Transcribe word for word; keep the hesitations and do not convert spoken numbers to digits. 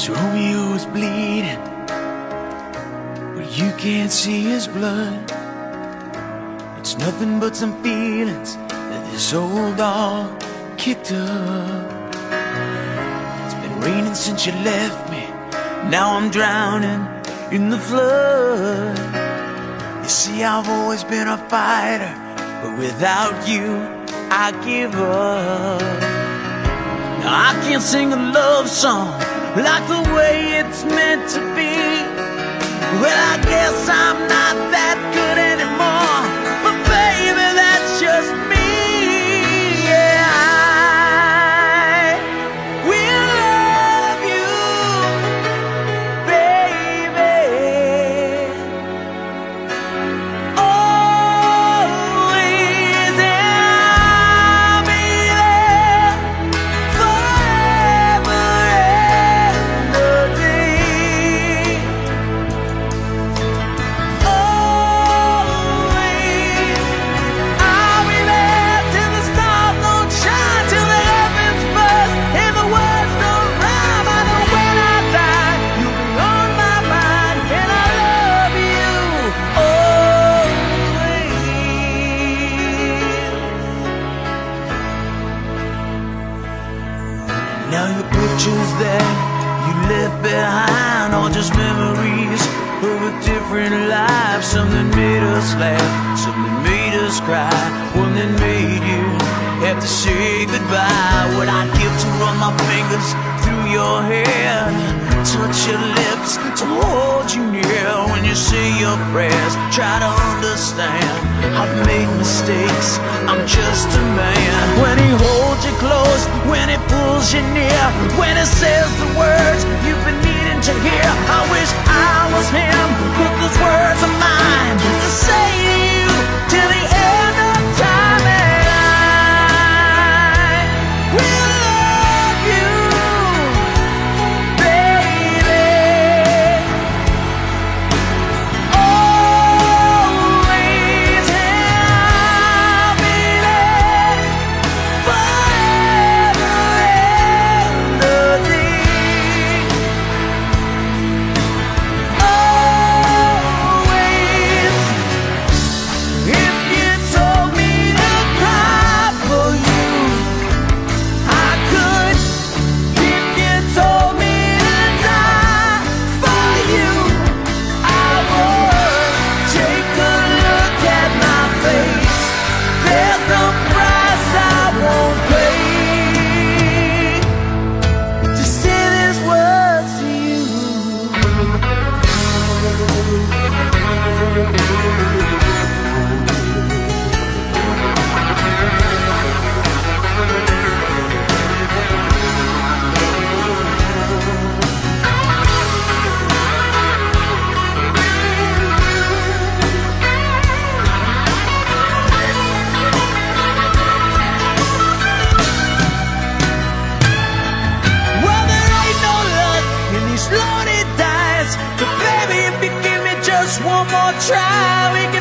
Romeo is bleeding, but you can't see his blood. It's nothing but some feelings that this old dog kicked up. It's been raining since you left me, now I'm drowning in the flood. You see, I've always been a fighter, but without you, I give up. Now I can't sing a love song like the way it's meant to be. Well, I guess I'm not that good anymore, but baby, that's just me. Yeah, I will love you, baby, always, and I'll be there forever and a day. Always, I'll be there till the stars don't shine, till the heavens burst and the words don't rhyme. I know when I die, you'll be on my mind, and I love you always. Now your pictures that you left behind are just memories of a different life. Something made us laugh, something made us cry, one that made you have to say goodbye. What I'd give to run my fingers through your hair, touch your lips, to hold you near. When you say your prayers, try to understand, I've made mistakes, I'm just a man. When he holds you close, when he pulls you near, when he says the words you've been needing to hear, I wish I was him, but those words are mine to say to you till the end of time. And I will love you, baby, always, and I'll be there forever and a day. Always, if you told me to cry for you, I could. If you told me to die for you, I would. Take a look at my face, there's no price I won't pay to say these words to you. Well, there ain't no luck in these loaded dice, but baby, if you give me just one more try, we can